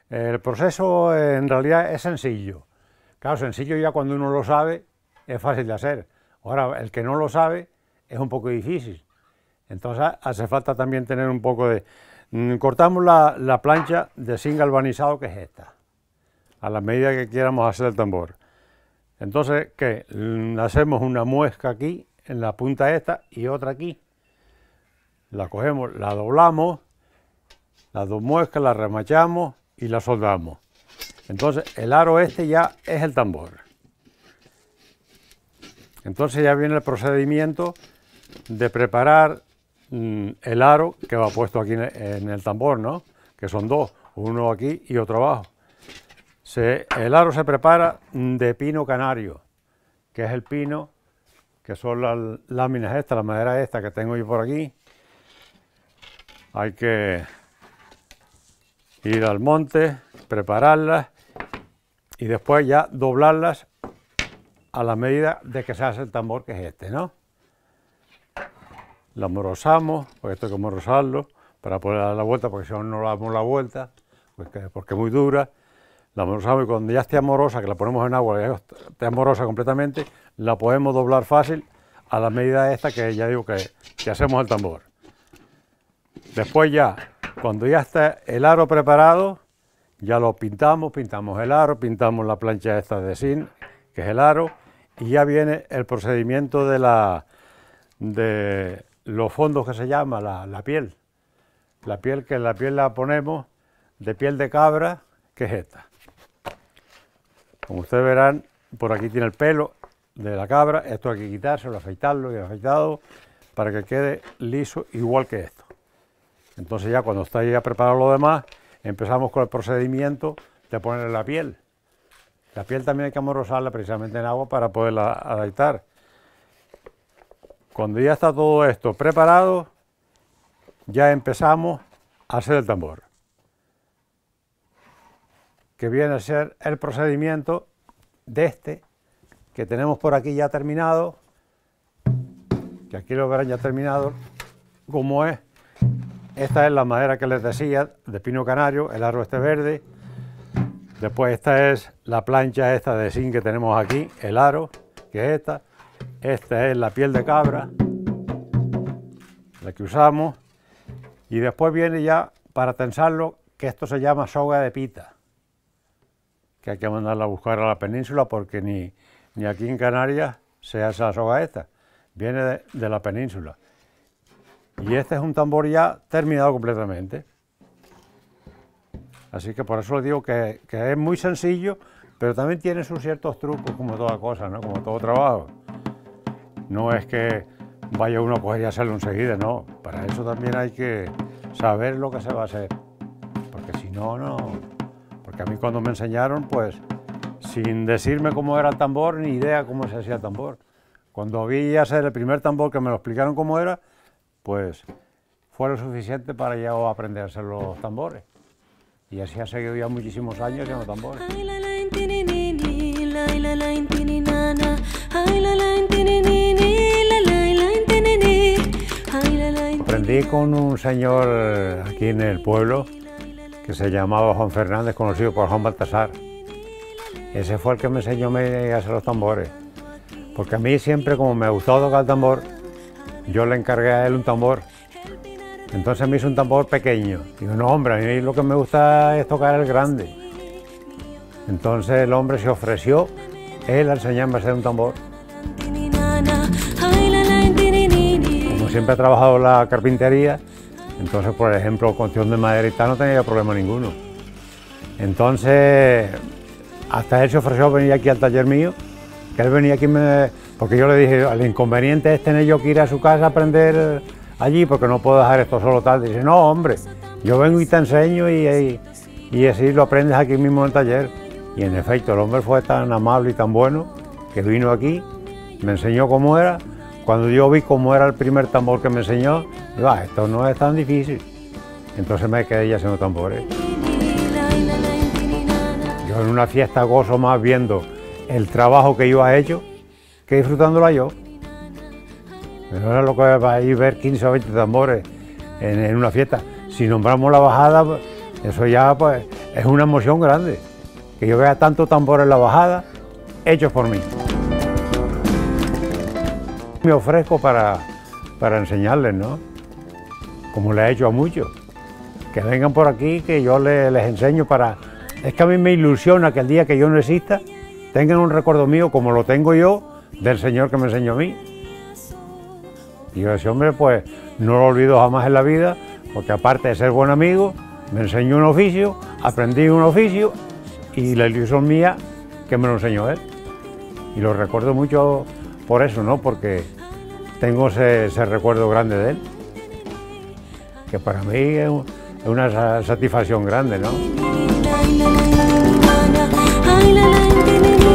El proceso en realidad es sencillo. Claro, sencillo ya cuando uno lo sabe, es fácil de hacer. Ahora, el que no lo sabe es un poco difícil. Entonces hace falta también tener un poco de... Cortamos la plancha de zinc galvanizado, que es esta, a la medida que quieramos hacer el tambor. Entonces, ¿qué? Hacemos una muesca aquí, en la punta esta, y otra aquí. La cogemos, la doblamos, las dos muescas las remachamos y la soldamos. Entonces, el aro este ya es el tambor. Entonces ya viene el procedimiento de preparar el aro que va puesto aquí en el tambor, ¿no? Que son dos, uno aquí y otro abajo. El aro se prepara de pino canario, que es el pino, que son las láminas estas, la madera esta que tengo yo por aquí. Hay que ir al monte, prepararlas y después ya doblarlas a la medida de que se hace el tambor, que es este, ¿no? La amorosamos, porque esto hay que amorosarlo para poder dar la vuelta, porque si no, no damos la vuelta, porque es muy dura. La amorosamos y cuando ya esté amorosa, que la ponemos en agua, ya esté amorosa completamente, la podemos doblar fácil a la medida esta que ya digo que hacemos el tambor. Después ya, cuando ya está el aro preparado, ya lo pintamos el aro, pintamos la plancha esta de zinc, que es el aro, y ya viene el procedimiento de los fondos que se llama la piel. La piel la ponemos de piel de cabra, que es esta. Como ustedes verán, por aquí tiene el pelo de la cabra, esto hay que quitárselo, afeitarlo y afeitado para que quede liso igual que esto. Entonces ya cuando está ya preparado lo demás, empezamos con el procedimiento de ponerle la piel. La piel también hay que amorosarla precisamente en agua para poderla adaptar. Cuando ya está todo esto preparado, ya empezamos a hacer el tambor, que viene a ser el procedimiento de este, que tenemos por aquí ya terminado, que aquí lo verán ya terminado, como es. Esta es la madera que les decía, de pino canario, el aro este verde. Después esta es la plancha esta de zinc que tenemos aquí, el aro, que es esta. Esta es la piel de cabra, la que usamos. Y después viene ya, para tensarlo, que esto se llama soga de pita, que hay que mandarla a buscar a la península porque ni aquí en Canarias se hace la soga esta, viene de la península. Y este es un tambor ya terminado completamente. Así que por eso les digo que es muy sencillo, pero también tiene sus ciertos trucos, como toda cosa, ¿no? Como todo trabajo. No es que vaya uno a coger y hacerlo enseguida, no. Para eso también hay que saber lo que se va a hacer, porque si no, no. Porque a mí cuando me enseñaron, pues, sin decirme cómo era el tambor, ni idea cómo se hacía el tambor. Cuando vi hacer el primer tambor, que me lo explicaron cómo era, pues fue lo suficiente para ya aprender a hacer los tambores. Y así ha seguido ya muchísimos años haciendo tambores. Aprendí con un señor aquí en el pueblo que se llamaba Juan Fernández, conocido por Juan Baltasar. Ese fue el que me enseñó a hacer los tambores. Porque a mí siempre, como me gustaba tocar el tambor, yo le encargué a él un tambor. Entonces me hizo un tambor pequeño. Digo, no, hombre, a mí lo que me gusta es tocar el grande. Entonces el hombre se ofreció, él a enseñarme a hacer un tambor. Como siempre he trabajado en la carpintería, entonces, por ejemplo, cuestión de madera y tal, no tenía problema ninguno. Entonces, hasta él se ofreció a venir aquí al taller mío, que él venía aquí, porque yo le dije, el inconveniente es tener yo que ir a su casa a aprender allí, porque no puedo dejar esto solo tal. Dice, no, hombre, yo vengo y te enseño y así lo aprendes aquí mismo en el taller. Y en efecto, el hombre fue tan amable y tan bueno que vino aquí, me enseñó cómo era. Cuando yo vi cómo era el primer tambor que me enseñó, digo, esto no es tan difícil. Entonces me quedé ya haciendo tambores. Yo en una fiesta gozo más viendo el trabajo que yo he hecho que disfrutándola yo. No era lo que va a ir ver 15 o 20 tambores en una fiesta. Si nombramos la bajada, eso ya pues es una emoción grande, que yo vea tanto tambor en la bajada, hechos por mí. Me ofrezco para enseñarles, ¿no? Como le he hecho a muchos, que vengan por aquí, que yo les enseño para... Es que a mí me ilusiona que el día que yo no exista, tengan un recuerdo mío, como lo tengo yo, del Señor que me enseñó a mí. Y yo, ese hombre, pues, no lo olvido jamás en la vida, porque aparte de ser buen amigo, me enseñó un oficio, aprendí un oficio, y la ilusión mía, que me lo enseñó él. Y lo recuerdo mucho por eso, ¿no? Porque tengo ese recuerdo grande de él, que para mí es una satisfacción grande, ¿no?